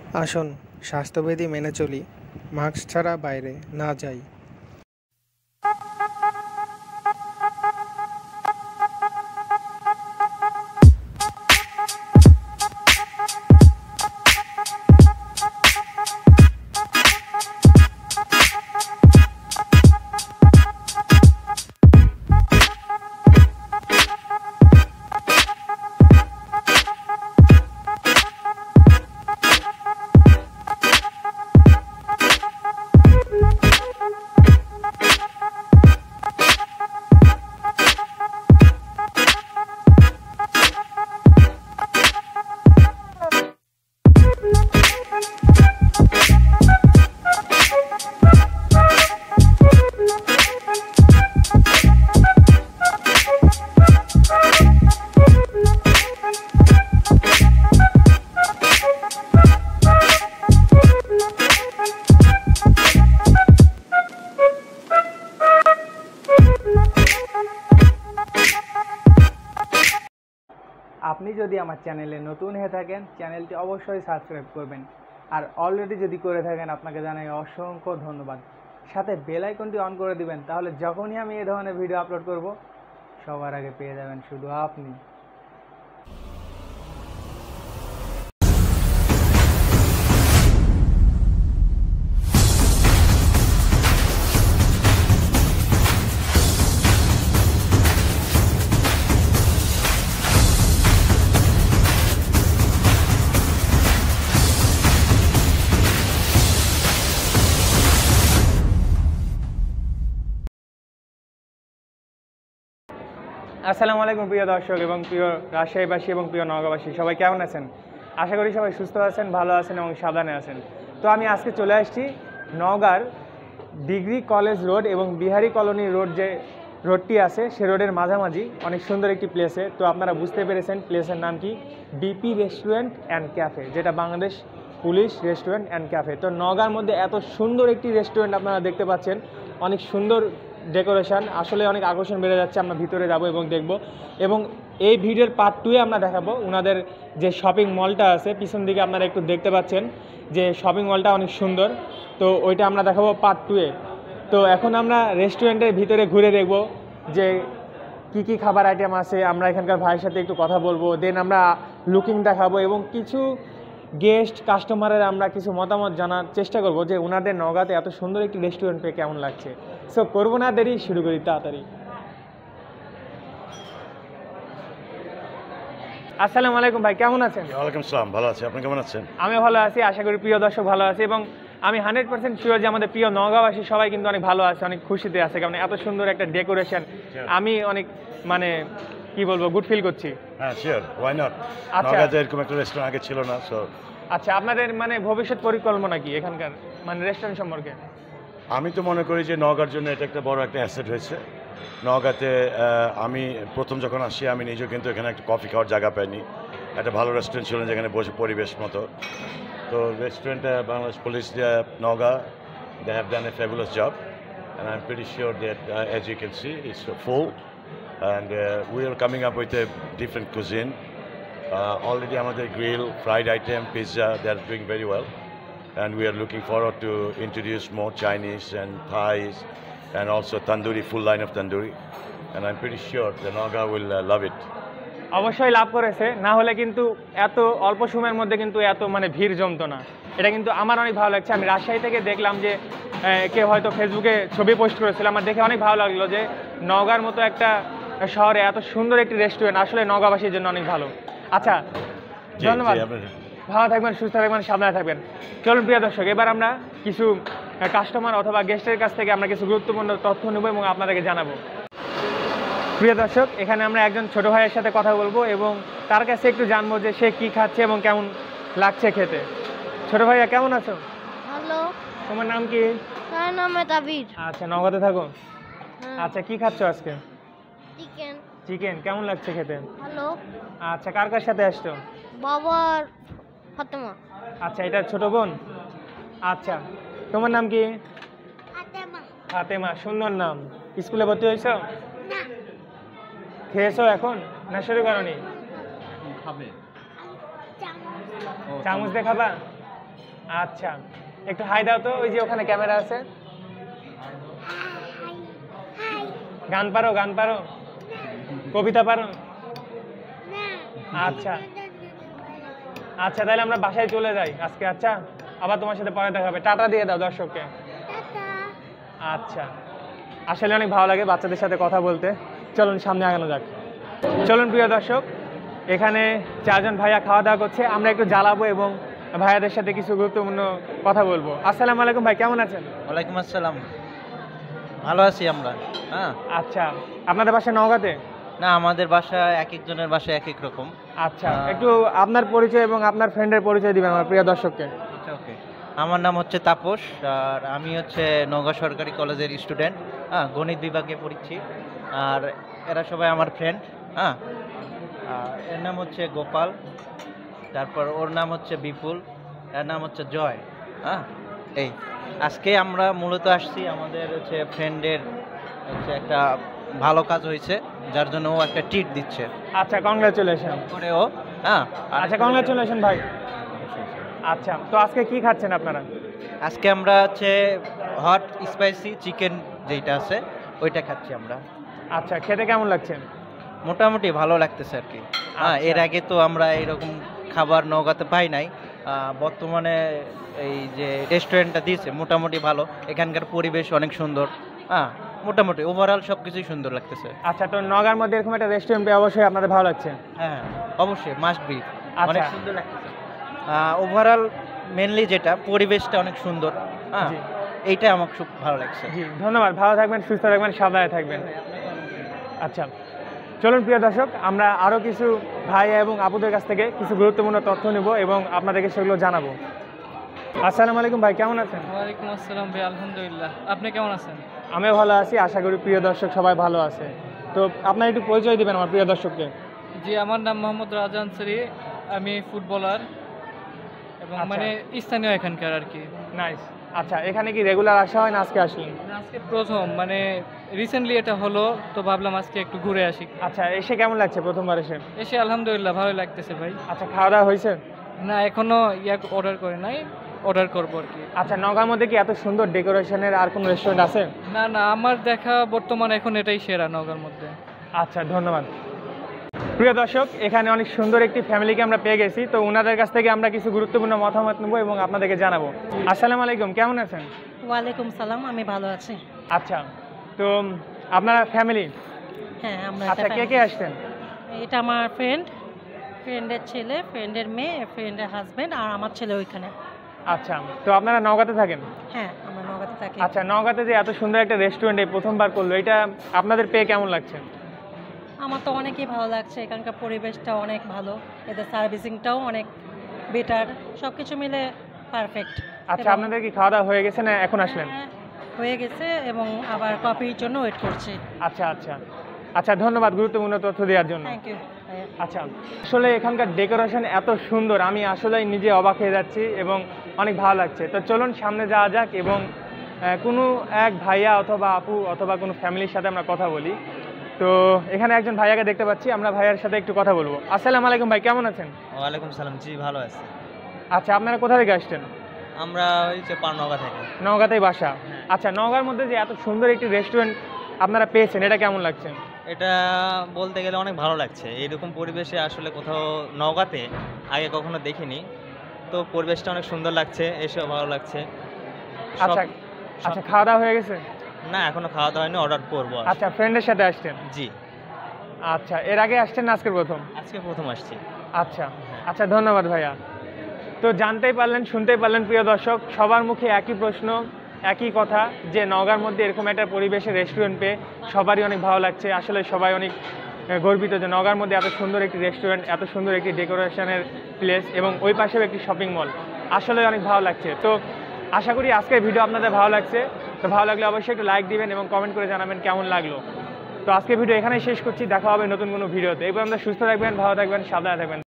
আসুন স্বাস্থ্যবিধি মেনে চলি, মাস্ক ছাড়া বাইরে না যাই। আপনি যদি আমার চ্যানেলে নতুন হয়ে থাকেন, চ্যানেলটি অবশ্যই সাবস্ক্রাইব করবেন। আর অলরেডি যদি করে থাকেন, আপনাকে জানাই অসংখ্য ধন্যবাদ। সাথে বেল আইকনটি অন করে দিবেন, তাহলে যখনই আমি এই ধরনের ভিডিও আপলোড করব, সবার আগে পেয়ে যাবেন শুধু আপনি। আসসালামু আলাইকুম প্রিয় দর্শক এবং প্রিয় রাজশাহীবাসী এবং প্রিয় নওগাঁবাসী, সবাই কেমন আছেন? আশা করি সবাই সুস্থ আছেন, ভালো আছেন এবং সাবধানে আছেন। তো আমি আজকে চলে আসছি নওগাঁর ডিগ্রি কলেজ রোড এবং বিহারি কলোনি রোড, যে রোডটি আছে সে রোডের মাঝামাঝি অনেক সুন্দর একটি প্লেসে। তো আপনারা বুঝতে পেরেছেন প্লেসের নাম কি, বিপি রেস্টুরেন্ট অ্যান্ড ক্যাফে, যেটা Bangladesh police restaurant and cafe. তো নওগাঁর মধ্যে এত সুন্দর একটি রেস্টুরেন্ট আপনারা দেখতে পাচ্ছেন, অনেক সুন্দর ডেকোরেশন, আসলে অনেক আকর্ষণ বেড়ে যাচ্ছে। আমরা ভিতরে যাব এবং দেখব, এবং এই ভিডিওর পার্ট 2-এ আমরা দেখাবো ওনাদের যে শপিং মলটা আছে পিছন দিকে আপনারা একটু দেখতে পাচ্ছেন যে শপিং মলটা অনেক সুন্দর। তো ওইটা আমরা দেখাবো পার্ট 2-এ। তো এখন আমরা রেস্টুরেন্টের ভিতরে ঘুরে দেখব যে কি কি খাবার আইটেম আছে। আমরা এখানকার ভাইয়ের সাথে একটু কথা বলবো, দেন আমরা লুকিং দেখাবো এবং কিছু গেস্ট কাস্টমারের আমরা কিছু মতামত জানার চেষ্টা করব যে ওনাদের নওগাঁতে এত সুন্দর একটি রেস্টুরেন্ট পেয়ে কেমন লাগছে। সো করবো না দেরি, শুরু করি তাড়াতাড়ি। আসসালামু আলাইকুম ভাই, কেমন আছেন? ওয়ালাইকুম আসসালাম, ভালো আছি। আপনি কেমন আছেন? আমি ভালো আছি, আশা করি প্রিয় দর্শক ভালো আছে, এবং আমি 100% শিওর যে আমাদের প্রিয় নওগাঁবাসী সবাই কিন্তু অনেক ভালো আছে, অনেক খুশিতে আছে, কারণ এত সুন্দর একটা ডেকোরেশন আমি অনেক কি বলবো, গুড ফিল করছি। হ্যাঁ, শিওর, ওয়াই নট। আচ্ছা, নওগাঁতে এরকম একটা রেস্টুরেন্ট আগে ছিল না। সো আচ্ছা, আপনাদের ভবিষ্যৎ পরিকল্পনা কি এখানকার রেস্টুরেন্ট সম্পর্কে? আমি তো মনে করি যে নওগাঁর জন্য এটা একটা বড় একটা অ্যাসেট হয়েছে। নওগাঁতে আমি প্রথম যখন আসি, আমি নিজেও কিন্তু এখানে একটা কফি খাওয়ার জায়গা পাইনি। একটা ভালো রেস্টুরেন্ট ছিল যেখানে বসে পরিবেশ মতো। তো রেস্টুরেন্টটা Bangladesh police Naogaon, they have done a fabulous job, and I'm pretty sure that as you can see, it's full, and we are coming up with a different cuisine. Already আমাদের grill, fried item, pizza, they're doing very well, and we are looking forward to introduce more Chinese and Thais, and also tandoori, full line of tandoori, and I'm pretty sure the Naga will love it. অবশ্যই লাভ করেছে, না হলে কিন্তু এত অল্প সময়ের মধ্যে কিন্তু এত ভিড় জমতো না। এটা কিন্তু আমার অনেক ভালো লাগছে। আমি রাজশাহী থেকে দেখলাম যে কেউ হয়তো ফেসবুকে ছবি পোস্ট করেছিল, আমার দেখে অনেক ভালো লাগলো যে নওগাঁর মতো একটা শহরে এত সুন্দর একটি রেস্টুরেন্ট, আসলে নওগাঁবাসীর জন্য অনেক ভালো। আচ্ছা, ধন্যবাদ, ভালো থাকবেন, সুস্থ থাকবেন, সাবধানে থাকবেন। চলুন প্রিয় দর্শক, এবার আমরা কিছু কাস্টমার অথবা গেস্টের কাছ থেকে আমরা কিছু গুরুত্বপূর্ণ তথ্য নেব এবং আপনাদেরকে জানাবো। প্রিয় দর্শক, এখানে আমরা একজন ছোট ভাইয়ের সাথে কথা বলবো এবং তার কাছে একটু জানবো যে সে কি খাচ্ছে এবং কেমন লাগছে খেতে। ছোট ভাইয়া, কেমন আছো? হ্যালো, তোমার নাম কি? আমার নাম তাবির। আচ্ছা, নওগাঁতে থাকো? আচ্ছা, কি খাচ্ছ আজকে? চিকেন। চিকেন, কেমন লাগছে খেতে? হ্যালো। আচ্ছা, কার কার সাথে আসছো? বাবার ফাতেমা। আচ্ছা, এটা ছোট বোন? আচ্ছা, তোমার নাম কি? ফাতেমা। ফাতেমা, সুন্দর নাম। স্কুলে ভর্তি হয়েছো? না। খেয়েছো এখন না শুরু করনি? চামচ দিয়ে খাবা? আচ্ছা, একটু হাই দাও তো, ওই যে ওখানে ক্যামেরা আছে। গান পারো? গান পারো? কবিতা পারো? আচ্ছা আচ্ছা, তাহলে আমরা বাসায় চলে যাই আজকে। আচ্ছা, আবার তোমার সাথে পরে দেখা হবে। টাটা দিয়ে দাও দর্শককে। আচ্ছা, আসলে অনেক ভালো লাগে বাচ্চাদের সাথে কথা বলতে। চলুন সামনে আগানো যাক। চলুন প্রিয় দর্শক, এখানে 4 জন ভাইয়া খাওয়া দাওয়া করছে, আমরা একটু জ্বালাবো এবং ভাইয়াদের সাথে কিছু গুরুত্বপূর্ণ কথা বলবো। আসসালামু আলাইকুম ভাই, কেমন আছেন? ওয়ালাইকুম আসসালাম, ভালো আছি আমরা। হ্যাঁ, আচ্ছা, আপনাদের বাসা নওগাঁতে? না আমাদের বাসা এক একজনের বাসা এক এক রকম। আচ্ছা, একটু আপনার পরিচয় এবং আপনার ফ্রেন্ডের পরিচয় দিবেন আমার প্রিয় দর্শককে। আচ্ছা, ওকে। আমার নাম হচ্ছে তাপস, আর আমি হচ্ছে নওগাঁ সরকারি কলেজের স্টুডেন্ট। হ্যাঁ, গণিত বিভাগে পড়ছি। আর এরা সবাই আমার ফ্রেন্ড। হ্যাঁ, আর এর নাম হচ্ছে গোপাল, তারপর ওর নাম হচ্ছে বিপুল, এর নাম হচ্ছে জয়। হ্যাঁ, এই আজকে আমরা মূলত আসছি আমাদের হচ্ছে ফ্রেন্ডের হচ্ছে একটা ভালো কাজ হয়েছে, যার জন্য ও একটা ট্রিট দিচ্ছে আচ্ছা, কংগ্রাচুলেশন করে ও। হ্যাঁ, আচ্ছা, কংগ্রাচুলেশন ভাই। আচ্ছা, তো আজকে কি খাচ্ছেন আপনারা? আজকে আমরা হচ্ছে হট স্পাইসি চিকেন যেটা আছে ওইটা খাচ্ছি আমরা। আচ্ছা, খেতে কেমন লাগছে? মোটামুটি ভালো লাগতেছে আর কি। হ্যাঁ, এর আগে তো আমরা এরকম খাবার নওগাঁতে পাই নাই। বর্তমানে এই যে রেস্টুরেন্টটা দিয়েছে মোটামুটি ভালো, এখানকার পরিবেশ অনেক সুন্দর। হ্যাঁ, মোটামুটি ওভারঅল সব কিছুই সুন্দর লাগতেছে। আচ্ছা, তো নওগাঁর মধ্যে এরকম একটা রেস্টুরেন্ট অবশ্যই আপনাদের ভালো লাগছে। হ্যাঁ, অবশ্যই মাস্ট বি, আচ্ছা। অনেক সুন্দর লাগতেছে। ওভারঅল মেনলি যেটা পরিবেশটা অনেক সুন্দর। হ্যাঁ, জি। এইটা আমার খুব ভালো লাগছে। জি, ধন্যবাদ। ভালো থাকবেন, সুস্থ থাকবেন, সাবধানে থাকবেন। আচ্ছা, চলুন প্রিয় দর্শক, আমরা আরও কিছু ভাই এবং আপুদের কাছ থেকে কিছু গুরুত্বপূর্ণ তথ্য নেব এবং আপনাদেরকে সেগুলো জানাবো। আসসালামু আলাইকুম ভাই, কেমন আছেন? ওয়ালাইকুম আসসালাম ভাই, আলহামদুলিল্লাহ। আপনি কেমন আছেন? আমিও ভালো আছি, আশা করি প্রিয় দর্শক সবাই ভালো আছে। তো আপনার একটু পরিচয় দিবেন আমার প্রিয় দর্শককে। জি, আমার নাম মোহাম্মদ রাজা আনসারি, আমি ফুটবলার এবং আচ্ছা। মানে স্থানীয় এখানকার আর কি। নাইস। আচ্ছা, এখানে কি রেগুলার আসা হয় না আজকে আসলেন? আজকে প্রথম, মানে রিসেন্টলি এটা হলো, তো ভাবলাম আজকে একটু ঘুরে আসি। আচ্ছা, এসে কেমন লাগছে প্রথমবার এসে? এসে আলহামদুলিল্লাহ ভালো লাগতেছে ভাই। আচ্ছা, খাওয়া দাওয়া হয়েছে? না, এখনো অর্ডার করে নাই, অর্ডার করবো আর কি। আচ্ছা, নওগাঁর মধ্যে কি এত সুন্দর ডেকোরেশনের আর কোনো রেস্টুরেন্ট আছে? না না, আমার দেখা বর্তমানে এখন এটাই সেরা নওগাঁর মধ্যে। আচ্ছা, ধন্যবাদ। প্রিয় দর্শক, এখানে অনেক সুন্দর একটি ফ্যামিলিকে আমরা পেয়ে গেছি, তো ওনাদের কাছ থেকে আমরা কিছু গুরুত্বপূর্ণ মতামত নেব এবং আপনাদেরকে জানাবো। আসসালামু আলাইকুম, কেমন আছেন? ওয়ালাইকুম সালাম, আমি ভালো আছি। আচ্ছা, তো আপনারা ফ্যামিলি? হ্যাঁ, আমরা আচ্ছা, কে কে আসছেন? এটা আমার ফ্রেন্ডের ছেলে, ফ্রেন্ডের মেয়ে, ফ্রেন্ডের হাজবেন্ড, আর আমার ছেলে ওইখানে। আচ্ছা, তো আপনারা নওগাঁতে থাকেন? হ্যাঁ, আমরা নওগাঁতে থাকি। আচ্ছা, নওগাঁতে যে এত সুন্দর একটা রেস্টুরেন্টে প্রথমবার করলো, এটা আপনাদের পেয়ে কেমন লাগছে? আমার তো অনেকই ভালো লাগছে, এখানকার পরিবেশটা অনেক ভালো, এদের সার্ভিসিংটাও অনেক বেটার, সব কিছু মিলে পারফেক্ট। আচ্ছা, আপনাদের কি খাওয়া দাওয়া হয়ে গেছে না এখন আসলেন? হয়ে গেছে এবং আবার কফির জন্য ওয়েট করছি। আচ্ছা আচ্ছা আচ্ছা, ধন্যবাদ গুরুত্বপূর্ণ তথ্য দেওয়ার জন্য। Thank you. আচ্ছা, আসলে এখানকার ডেকোরেশন এত সুন্দর, আমি আসলেই নিজে অবাক হয়ে যাচ্ছি এবং অনেক ভালো লাগছে। তো চলুন সামনে যাওয়া যাক এবং কোনো এক ভাইয়া অথবা আপু অথবা কোনো ফ্যামিলির সাথে আমরা কথা বলি। তো এখানে একজন ভাইয়াকে দেখতে পাচ্ছি, আমরা ভাইয়ার সাথে একটু কথা বলবো। আসসালামু আলাইকুম ভাই, কেমন আছেন? ওয়ালাইকুম সালাম, জি ভালো আছি। আচ্ছা, আপনারা কোথা থেকে আসছেন? আমরা ওই যে নওগাঁ থেকে। নওগাঁতেই বাসা? আচ্ছা, নওগাঁর মধ্যে যে এত সুন্দর একটি রেস্টুরেন্ট আপনারা পেয়েছেন, এটা কেমন লাগছে? এটা বলতে গেলে অনেক ভালো লাগছে, এইরকম পরিবেশে আসলে কোথাও নওগাঁতে আগে কখনো দেখিনি, তো পরিবেশটা অনেক সুন্দর লাগছে, এসেও ভালো লাগছে। আচ্ছা আচ্ছা, খাওয়া দাওয়া হয়ে গেছে? না, এখনো খাওয়া দাওয়া হয়নি, অর্ডার করবো। আচ্ছা, ফ্রেন্ডের সাথে আসছেন? জি। আচ্ছা, এর আগে আসছেন না আজকের প্রথম? আজকে প্রথম আসছি। আচ্ছা আচ্ছা, ধন্যবাদ ভাইয়া। তো জানতেই পারলেন, শুনতেই পারলেন প্রিয় দর্শক, সবার মুখে একই প্রশ্ন, একই কথা, যে নওগাঁর মধ্যে এরকম একটা পরিবেশে রেস্টুরেন্ট পেয়ে সবারই অনেক ভালো লাগছে। আসলে সবাই অনেক গর্বিত যে নওগাঁর মধ্যে এত সুন্দর একটি রেস্টুরেন্ট, এত সুন্দর একটি ডেকোরেশনের প্লেস এবং ওই পাশেও একটি শপিং মল, আসলে অনেক ভালো লাগছে। তো আশা করি আজকের ভিডিও আপনাদের ভালো লাগছে। তো ভালো লাগলে অবশ্যই একটু লাইক দিবেন এবং কমেন্ট করে জানাবেন কেমন লাগলো। তো আজকের ভিডিও এখানেই শেষ করছি, দেখা হবে নতুন কোনো ভিডিওতে। এই পর্যন্ত সুস্থ থাকবেন, ভালো থাকবেন, সাবধানে থাকবেন।